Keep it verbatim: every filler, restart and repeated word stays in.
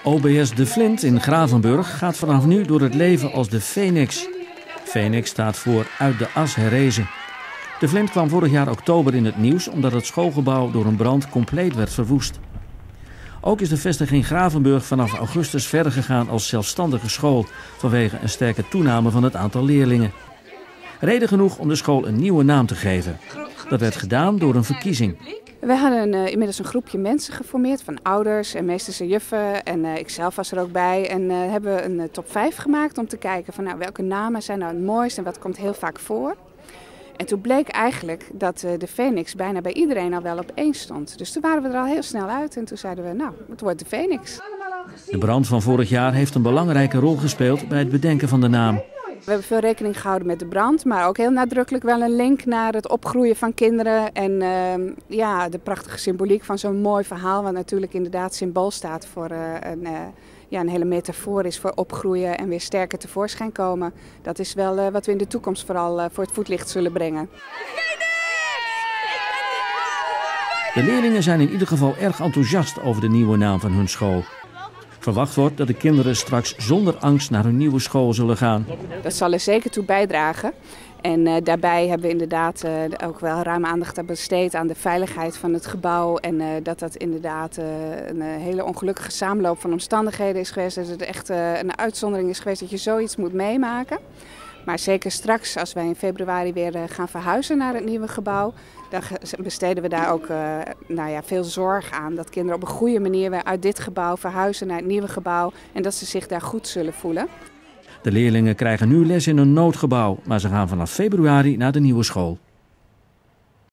O B S De Flint in Gravenburg gaat vanaf nu door het leven als de Phoenix. Phoenix staat voor uit de as herrezen. De Flint kwam vorig jaar oktober in het nieuws omdat het schoolgebouw door een brand compleet werd verwoest. Ook is de vestiging Gravenburg vanaf augustus verder gegaan als zelfstandige school vanwege een sterke toename van het aantal leerlingen. Reden genoeg om de school een nieuwe naam te geven. Dat werd gedaan door een verkiezing. We hadden uh, inmiddels een groepje mensen geformeerd van ouders en meesters en juffen. En uh, ikzelf was er ook bij. En uh, hebben we een uh, top vijf gemaakt om te kijken van nou, welke namen zijn nou het mooist en wat komt heel vaak voor. En toen bleek eigenlijk dat uh, de Phoenix bijna bij iedereen al wel op één stond. Dus toen waren we er al heel snel uit en toen zeiden we nou, het wordt de Phoenix. De brand van vorig jaar heeft een belangrijke rol gespeeld bij het bedenken van de naam. We hebben veel rekening gehouden met de brand, maar ook heel nadrukkelijk wel een link naar het opgroeien van kinderen. En uh, ja, de prachtige symboliek van zo'n mooi verhaal, wat natuurlijk inderdaad symbool staat voor uh, een, uh, ja, een hele metafoor is voor opgroeien en weer sterker tevoorschijn komen. Dat is wel uh, wat we in de toekomst vooral uh, voor het voetlicht zullen brengen. De leerlingen zijn in ieder geval erg enthousiast over de nieuwe naam van hun school. Verwacht wordt dat de kinderen straks zonder angst naar hun nieuwe school zullen gaan. Dat zal er zeker toe bijdragen. En uh, daarbij hebben we inderdaad uh, ook wel ruim aandacht aan besteed aan de veiligheid van het gebouw. En uh, dat dat inderdaad uh, een uh, hele ongelukkige samenloop van omstandigheden is geweest. Dat het echt uh, een uitzondering is geweest dat je zoiets moet meemaken. Maar zeker straks, als wij in februari weer uh, gaan verhuizen naar het nieuwe gebouw, dan besteden we daar ook uh, nou ja, veel zorg aan. Dat kinderen op een goede manier weer uit dit gebouw verhuizen naar het nieuwe gebouw en dat ze zich daar goed zullen voelen. De leerlingen krijgen nu les in een noodgebouw, maar ze gaan vanaf februari naar de nieuwe school.